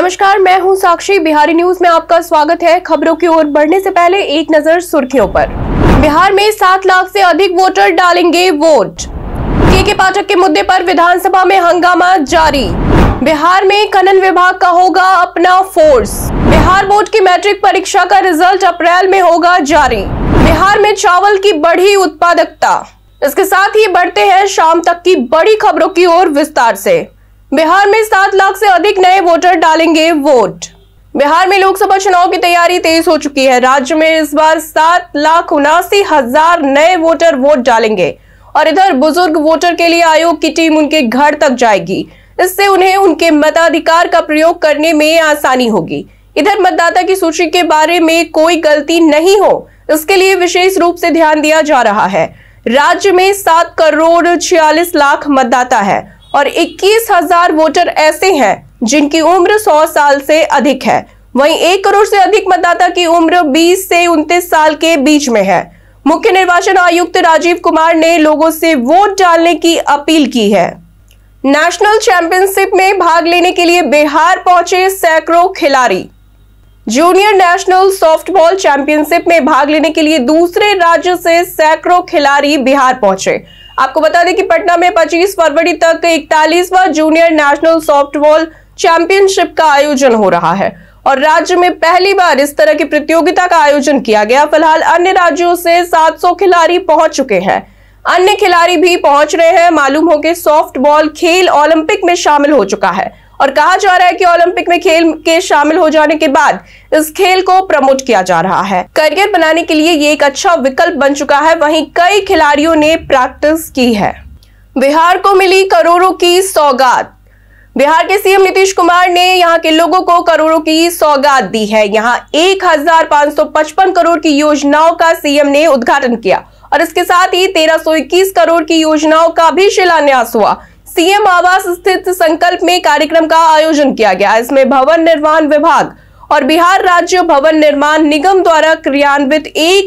नमस्कार, मैं हूं साक्षी। बिहारी न्यूज में आपका स्वागत है। खबरों की ओर बढ़ने से पहले एक नजर सुर्खियों पर। बिहार में 7 लाख से अधिक वोटर डालेंगे वोट। के पाठक के मुद्दे पर विधानसभा में हंगामा जारी। बिहार में खनन विभाग का होगा अपना फोर्स। बिहार बोर्ड की मैट्रिक परीक्षा का रिजल्ट अप्रैल में होगा जारी। बिहार में चावल की बढ़ी उत्पादकता। इसके साथ ही बढ़ते हैं शाम तक की बड़ी खबरों की ओर विस्तार से। बिहार में 7 लाख से अधिक नए वोटर डालेंगे वोट। बिहार में लोकसभा चुनाव की तैयारी तेज हो चुकी है। राज्य में इस बार 7,79,000 नए वोटर वोट डालेंगे और इधर बुजुर्ग वोटर के लिए आयोग की टीम उनके घर तक जाएगी। इससे उन्हें उनके मताधिकार का प्रयोग करने में आसानी होगी। इधर मतदाता की सूची के बारे में कोई गलती नहीं हो, इसके लिए विशेष रूप से ध्यान दिया जा रहा है। राज्य में 7 करोड़ 46 लाख मतदाता है और 21,000 वोटर ऐसे हैं जिनकी उम्र 100 साल से अधिक है। वहीं 1 करोड़ से अधिक मतदाता की उम्र 20 से 29 साल के बीच में है। मुख्य निर्वाचन आयुक्त राजीव कुमार ने लोगों से वोट डालने की अपील की है। नेशनल चैंपियनशिप में भाग लेने के लिए बिहार पहुंचे सैकड़ों खिलाड़ी। जूनियर नेशनल सॉफ्टबॉल चैंपियनशिप में भाग लेने के लिए दूसरे राज्य से सैकड़ों खिलाड़ी बिहार पहुंचे। आपको बता दें कि पटना में 25 फरवरी तक 41वां जूनियर नेशनल सॉफ्टबॉल चैंपियनशिप का आयोजन हो रहा है और राज्य में पहली बार इस तरह की प्रतियोगिता का आयोजन किया गया। फिलहाल अन्य राज्यों से 700 खिलाड़ी पहुंच चुके हैं। अन्य खिलाड़ी भी पहुंच रहे हैं। मालूम हो कि सॉफ्टबॉल खेल ओलंपिक में शामिल हो चुका है और कहा जा रहा है कि ओलंपिक में खेल के शामिल हो जाने के बाद इस खेल को प्रमोट किया जा रहा है। करियर बनाने के लिए ये एक अच्छा विकल्प बन चुका है। वहीं कई खिलाड़ियों ने प्रैक्टिस की है। बिहार को मिली करोड़ों की सौगात। बिहार के सीएम नीतीश कुमार ने यहां के लोगों को करोड़ों की सौगात दी है। यहां 1,555 करोड़ की योजनाओं का सीएम ने उद्घाटन किया और इसके साथ ही 1,321 करोड़ की योजनाओं का भी शिलान्यास हुआ। सीएम आवास स्थित संकल्प में कार्यक्रम का आयोजन किया गया। इसमें भवन निर्माण विभाग और बिहार राज्य भवन निर्माण निगम द्वारा क्रियान्वित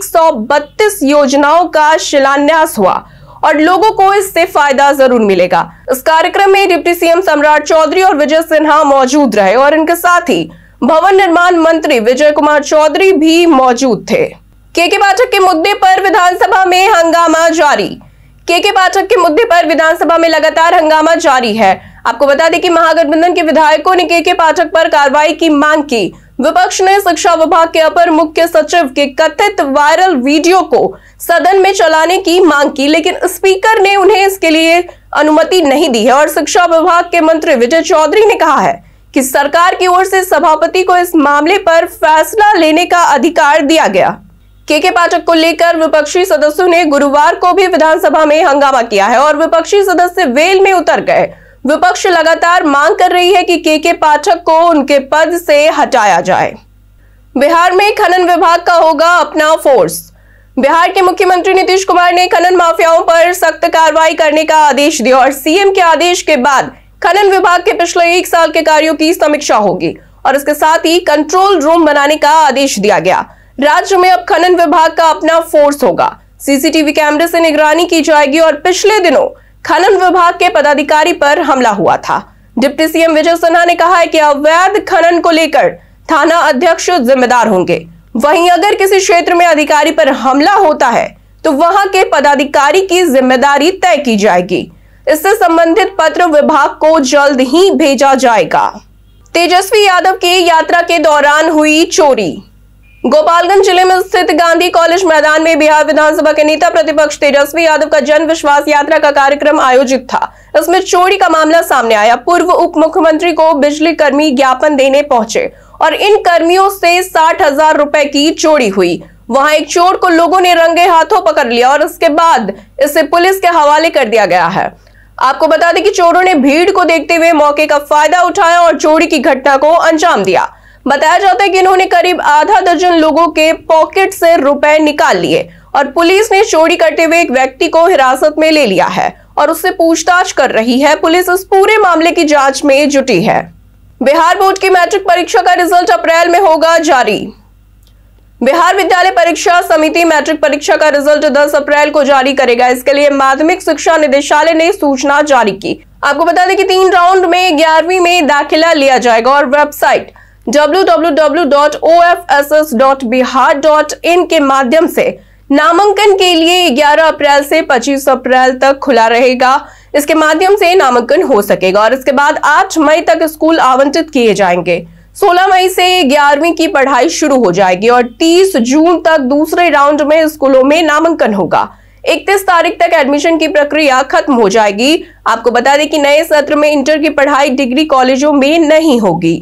132 योजनाओं का शिलान्यास हुआ और लोगों को इससे फायदा जरूर मिलेगा। इस कार्यक्रम में डिप्टी सीएम सम्राट चौधरी और विजय सिन्हा मौजूद रहे और इनके साथ ही भवन निर्माण मंत्री विजय कुमार चौधरी भी मौजूद थे। के पाठक के मुद्दे पर विधानसभा में हंगामा जारी। के पाठक के मुद्दे पर विधानसभा में लगातार हंगामा जारी है। आपको बता दें कि महागठबंधन के विधायकों ने के पाठक पर कार्रवाई की मांग की। विपक्ष ने शिक्षा विभाग के अपर मुख्य सचिव के कथित वायरल वीडियो को सदन में चलाने की मांग की, लेकिन स्पीकर ने उन्हें इसके लिए अनुमति नहीं दी है और शिक्षा विभाग के मंत्री विजय चौधरी ने कहा है कि सरकार की ओर से सभापति को इस मामले पर फैसला लेने का अधिकार दिया गया। के पाठक को लेकर विपक्षी सदस्यों ने गुरुवार को भी विधानसभा में हंगामा किया है और विपक्षी सदस्य वेल में उतर गए। विपक्ष लगातार मांग कर रही है कि के पाठक को उनके पद से हटाया जाए। बिहार में खनन विभाग का होगा अपना फोर्स। बिहार के मुख्यमंत्री नीतीश कुमार ने खनन माफियाओं पर सख्त कार्रवाई करने का आदेश दिया और सीएम के आदेश के बाद खनन विभाग के पिछले 1 साल के कार्यों की समीक्षा होगी और इसके साथ ही कंट्रोल रूम बनाने का आदेश दिया गया। राज्य में अब खनन विभाग का अपना फोर्स होगा। सीसीटीवी कैमरे से निगरानी की जाएगी और पिछले दिनों खनन विभाग के पदाधिकारी पर हमला हुआ था। डिप्टी सीएम विजय सिन्हा ने कहा है कि अवैध खनन को लेकर थाना अध्यक्ष जिम्मेदार होंगे। वहीं अगर किसी क्षेत्र में अधिकारी पर हमला होता है तो वहां के पदाधिकारी की जिम्मेदारी तय की जाएगी। इससे संबंधित पत्र विभाग को जल्द ही भेजा जाएगा। तेजस्वी यादव की यात्रा के दौरान हुई चोरी। गोपालगंज जिले में स्थित गांधी कॉलेज मैदान में बिहार विधानसभा के नेता प्रतिपक्ष तेजस्वी यादव का जन विश्वास यात्रा का कार्यक्रम आयोजित था। इसमें चोरी का मामला सामने आया। पूर्व उप मुख्यमंत्री को बिजली कर्मी ज्ञापन देने पहुंचे और इन कर्मियों से 60,000 रुपए की चोरी हुई। वहां एक चोर को लोगों ने रंगे हाथों पकड़ लिया और इसके बाद इसे पुलिस के हवाले कर दिया गया है। आपको बता दें कि चोरों ने भीड़ को देखते हुए मौके का फायदा उठाया और चोरी की घटना को अंजाम दिया। बताया जाता है कि इन्होंने करीब आधा दर्जन लोगों के पॉकेट से रुपए निकाल लिए और पुलिस ने चोरी करते हुए एक व्यक्ति को हिरासत में ले लिया है और उससे पूछताछ कर रही है। पुलिस इस पूरे मामले की जांच में जुटी है। बिहार बोर्ड की मैट्रिक परीक्षा का रिजल्ट अप्रैल में होगा जारी। बिहार विद्यालय परीक्षा समिति मैट्रिक परीक्षा का रिजल्ट 10 अप्रैल को जारी करेगा। इसके लिए माध्यमिक शिक्षा निदेशालय ने सूचना जारी की। आपको बता दें कि 3 राउंड में 11वीं में दाखिला लिया जाएगा और वेबसाइट www.ofss.bihar.in के माध्यम से नामांकन के लिए 11 अप्रैल से 25 अप्रैल तक खुला रहेगा। इसके माध्यम से नामांकन हो सकेगा और इसके बाद 8 मई तक स्कूल आवंटित किए जाएंगे। 16 मई से 11वीं की पढ़ाई शुरू हो जाएगी और 30 जून तक दूसरे राउंड में स्कूलों में नामांकन होगा। 31 तारीख तक एडमिशन की प्रक्रिया खत्म हो जाएगी। आपको बता दें कि नए सत्र में इंटर की पढ़ाई डिग्री कॉलेजों में नहीं होगी।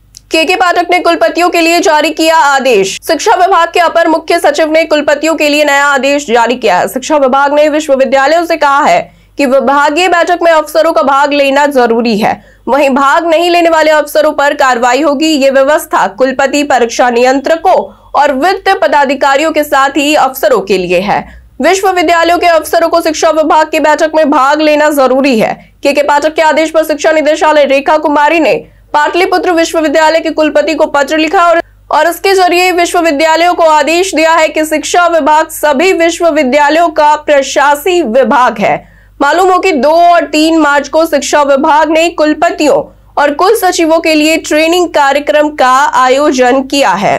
के पाठक ने कुलपतियों के लिए जारी किया आदेश। शिक्षा विभाग के अपर मुख्य सचिव ने कुलपतियों के लिए नया आदेश जारी किया है। शिक्षा विभाग ने विश्वविद्यालयों से कहा है कि विभागीय बैठक में अफसरों का भाग लेना जरूरी है, वहीं भाग नहीं लेने वाले अफसरों पर कार्रवाई होगी। ये व्यवस्था कुलपति, परीक्षा नियंत्रकों और वित्त पदाधिकारियों के साथ ही अफसरों के लिए है। विश्वविद्यालयों के अफसरों को शिक्षा विभाग की बैठक में भाग लेना जरूरी है। के पाठक के आदेश पर शिक्षा निदेशालय रेखा कुमारी ने पाटलिपुत्र विश्वविद्यालय के कुलपति को पत्र लिखा और इसके जरिए विश्वविद्यालयों को आदेश दिया है कि शिक्षा विभाग सभी विश्वविद्यालयों का प्रशासनिक विभाग है। मालूम हो कि 2 और 3 मार्च को शिक्षा विभाग ने कुलपतियों और कुल सचिवों के लिए ट्रेनिंग कार्यक्रम का आयोजन किया है।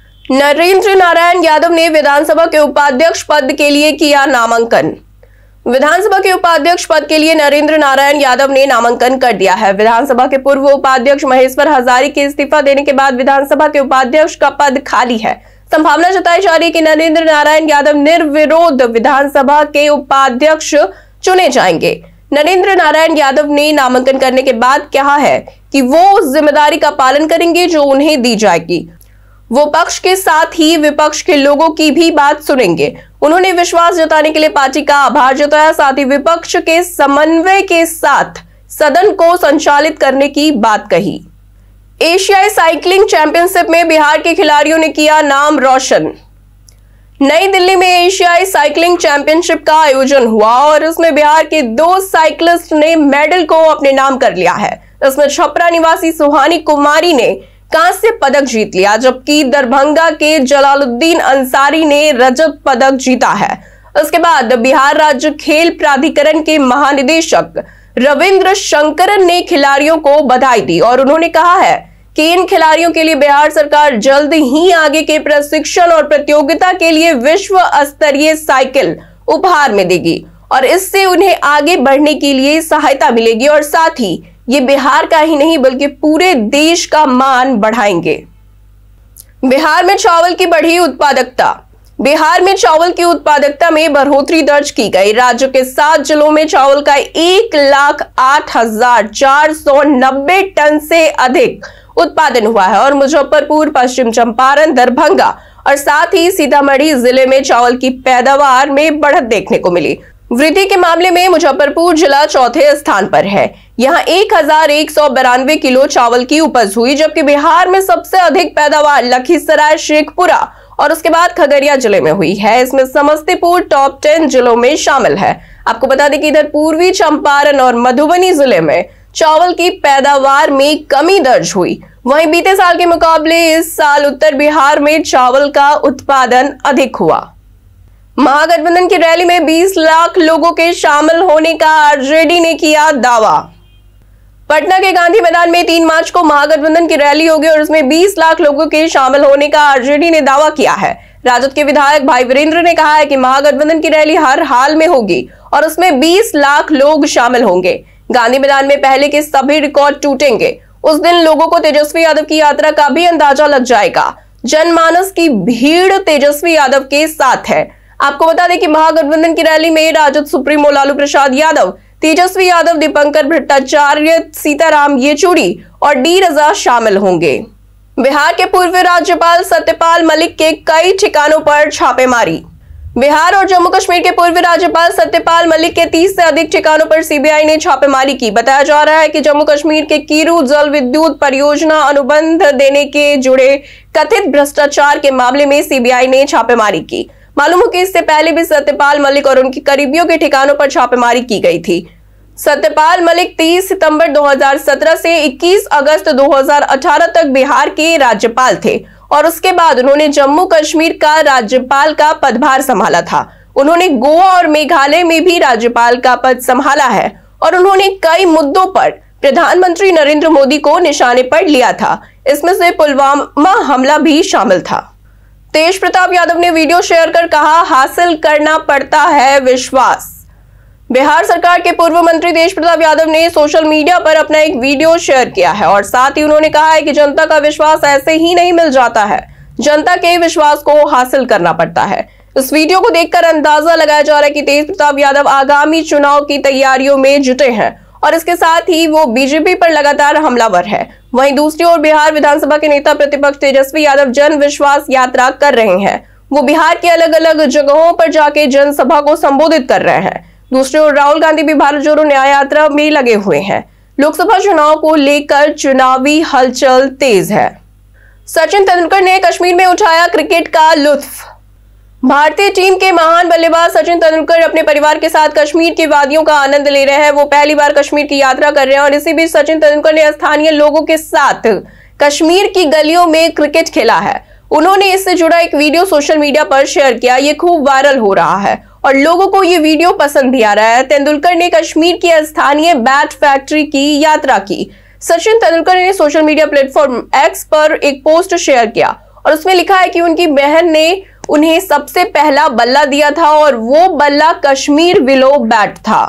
नरेंद्र नारायण यादव ने विधानसभा के उपाध्यक्ष पद के लिए किया नामांकन। विधानसभा के उपाध्यक्ष पद के लिए नरेंद्र नारायण यादव ने नामांकन कर दिया है। विधानसभा के पूर्व उपाध्यक्ष महेश्वर हजारी के इस्तीफा देने के बाद विधानसभा के उपाध्यक्ष का पद खाली है। संभावना जताई जा रही है कि नरेंद्र नारायण यादव निर्विरोध विधानसभा के उपाध्यक्ष चुने जाएंगे। नरेंद्र नारायण यादव ने नामांकन करने के बाद कहा है कि वो उस जिम्मेदारी का पालन करेंगे जो उन्हें दी जाएगी। वो पक्ष के साथ ही विपक्ष के लोगों की भी बात सुनेंगे। उन्होंने विश्वास जताने के लिए पार्टी का आभार जताया, साथ ही विपक्ष के समन्वय के साथ सदन को संचालित करने की बात कही। एशियाई साइकिलिंग चैंपियनशिप में बिहार के खिलाड़ियों ने किया नाम रोशन। नई दिल्ली में एशियाई साइकिलिंग चैंपियनशिप का आयोजन हुआ और इसमें बिहार के 2 साइकिलिस्ट ने मेडल को अपने नाम कर लिया है। इसमें छपरा निवासी सुहानी कुमारी ने कांस्य पदक जीत लिया, जबकि दरभंगा के जलालुद्दीन अंसारी ने रजत पदक जीता है। इसके बाद बिहार राज्य खेल प्राधिकरण के महानिदेशक रविंद्र शंकरन ने खिलाड़ियों को बधाई दी और उन्होंने कहा है कि इन खिलाड़ियों के लिए बिहार सरकार जल्द ही आगे के प्रशिक्षण और प्रतियोगिता के लिए विश्व स्तरीय साइकिल उपहार में देगी और इससे उन्हें आगे बढ़ने के लिए सहायता मिलेगी और साथ ही ये बिहार का ही नहीं बल्कि पूरे देश का मान बढ़ाएंगे। बिहार में चावल की बढ़ी उत्पादकता। बिहार में चावल की उत्पादकता में बढ़ोतरी दर्ज की गई। राज्य के 7 जिलों में चावल का 1,08,490 टन से अधिक उत्पादन हुआ है और मुजफ्फरपुर, पश्चिम चंपारण, दरभंगा और साथ ही सीतामढ़ी जिले में चावल की पैदावार में बढ़त देखने को मिली। वृद्धि के मामले में मुजफ्फरपुर जिला चौथे स्थान पर है। यहाँ 1,192 किलो चावल की उपज हुई, जबकि बिहार में सबसे अधिक पैदावार लखीसराय, शेखपुरा और उसके बाद खगड़िया जिले में हुई है। इसमें समस्तीपुर टॉप 10 जिलों में शामिल है। आपको बता दें कि इधर पूर्वी चंपारण और मधुबनी जिले में चावल की पैदावार में कमी दर्ज हुई। वहीं बीते साल के मुकाबले इस साल उत्तर बिहार में चावल का उत्पादन अधिक हुआ। महागठबंधन की रैली में 20 लाख लोगों के शामिल होने का आरजेडी ने किया दावा। पटना के गांधी मैदान में 3 मार्च को महागठबंधन की रैली होगी और इसमें 20 लाख लोगों के शामिल होने का आरजेडी ने दावा किया है। राजद के विधायक भाई वीरेंद्र ने कहा है कि महागठबंधन की रैली हर हाल में होगी और उसमें 20 लाख लोग शामिल होंगे। गांधी मैदान में पहले के सभी रिकॉर्ड टूटेंगे। उस दिन लोगों को तेजस्वी यादव की यात्रा का भी अंदाजा लग जाएगा। जनमानस की भीड़ तेजस्वी यादव के साथ है। आपको बता दें कि महागठबंधन की रैली में राजद सुप्रीमो लालू प्रसाद यादव, तेजस्वी यादव, दीपंकर भट्टाचार्य, सीताराम येचुरी और डी रजा शामिल होंगे। बिहार के पूर्व राज्यपाल सत्यपाल मलिक के कई ठिकानों पर छापेमारी। बिहार और जम्मू कश्मीर के पूर्व राज्यपाल सत्यपाल मलिक के 30 से अधिक ठिकानों पर सीबीआई ने छापेमारी की। बताया जा रहा है कि जम्मू कश्मीर के कीरू जल विद्युत परियोजना अनुबंध देने के जुड़े कथित भ्रष्टाचार के मामले में सीबीआई ने छापेमारी की। मालूम हो कि इससे पहले भी सत्यपाल मलिक और उनके करीबियों के ठिकानों पर छापेमारी की गई थी। सत्यपाल मलिक 30 सितंबर 2017 से 21 अगस्त 2018 तक बिहार के राज्यपाल थे और उसके बाद उन्होंने जम्मू कश्मीर का राज्यपाल का पदभार संभाला था। उन्होंने गोवा और मेघालय में भी राज्यपाल का पद संभाला है और उन्होंने कई मुद्दों पर प्रधानमंत्री नरेंद्र मोदी को निशाने पर लिया था। इसमें से पुलवामा हमला भी शामिल था। तेज प्रताप यादव ने वीडियो शेयर कर कहा, हासिल करना पड़ता है विश्वास। बिहार सरकार के पूर्व मंत्री तेज प्रताप यादव ने सोशल मीडिया पर अपना एक वीडियो शेयर किया है और साथ ही उन्होंने कहा है कि जनता का विश्वास ऐसे ही नहीं मिल जाता है, जनता के विश्वास को हासिल करना पड़ता है। इस वीडियो को देखकर अंदाजा लगाया जा रहा है कि तेज प्रताप यादव आगामी चुनाव की तैयारियों में जुटे हैं और इसके साथ ही वो बीजेपी पर लगातार हमलावर है। वहीं दूसरी ओर बिहार विधानसभा के नेता प्रतिपक्ष तेजस्वी यादव जन विश्वास यात्रा कर रहे हैं। वो बिहार के अलग अलग जगहों पर जाके जनसभा को संबोधित कर रहे हैं। दूसरी ओर राहुल गांधी भी भारत जोड़ो न्याय यात्रा में लगे हुए हैं। लोकसभा चुनाव को लेकर चुनावी हलचल तेज है। सचिन तेंदुलकर ने कश्मीर में उठाया क्रिकेट का लुत्फ। भारतीय टीम के महान बल्लेबाज सचिन तेंदुलकर अपने परिवार के साथ कश्मीर की वादियों का आनंद ले रहे हैं। वो पहली बार कश्मीर की यात्रा कर रहे हैं और इसी बीच सचिन तेंदुलकर ने स्थानीय लोगों के साथ कश्मीर की गलियों में क्रिकेट खेला है। उन्होंने इससे जुड़ा एक वीडियो सोशल मीडिया पर शेयर किया। ये खूब वायरल हो रहा है और लोगों को ये वीडियो पसंद भी आ रहा है। तेंदुलकर ने कश्मीर की स्थानीय बैट फैक्ट्री की यात्रा की। सचिन तेंदुलकर ने सोशल मीडिया प्लेटफॉर्म एक्स पर एक पोस्ट शेयर किया और उसमें लिखा है कि उनकी बहन ने उन्हें सबसे पहला बल्ला दिया था और वो बल्ला कश्मीर विलो बैट था।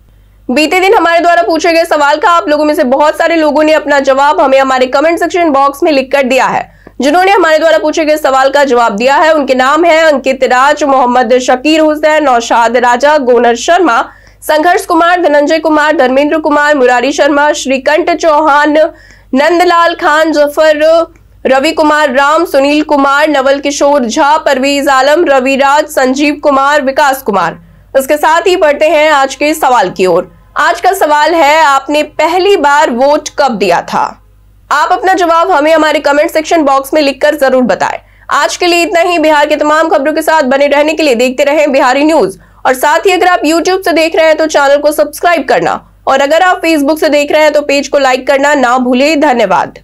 बीते दिन हमारे द्वारा पूछे गए सवाल का आप लोगों में से बहुत सारे लोगों ने अपना जवाब हमें हमारे कमेंट सेक्शन बॉक्स में लिखकर दिया है। जिन्होंने हमारे द्वारा पूछे गए सवाल का जवाब दिया है उनके नाम है अंकित राज, मोहम्मद शकीर हुसैन, नौशाद राजा, गोनर शर्मा, संघर्ष कुमार, धनंजय कुमार, धर्मेंद्र कुमार, मुरारी शर्मा, श्रीकंठ चौहान, नंदलाल खान, जफर, रवि कुमार राम, सुनील कुमार, नवल किशोर झा, परवीज आलम, रविराज, संजीव कुमार, विकास कुमार। इसके साथ ही बढ़ते हैं आज के सवाल की ओर। आज का सवाल है, आपने पहली बार वोट कब दिया था? आप अपना जवाब हमें हमारे कमेंट सेक्शन बॉक्स में लिखकर जरूर बताएं। आज के लिए इतना ही। बिहार के तमाम खबरों के साथ बने रहने के लिए देखते रहें बिहारी न्यूज और साथ ही अगर आप यूट्यूब से देख रहे हैं तो चैनल को सब्सक्राइब करना और अगर आप फेसबुक से देख रहे हैं तो पेज को लाइक करना ना भूलें। धन्यवाद।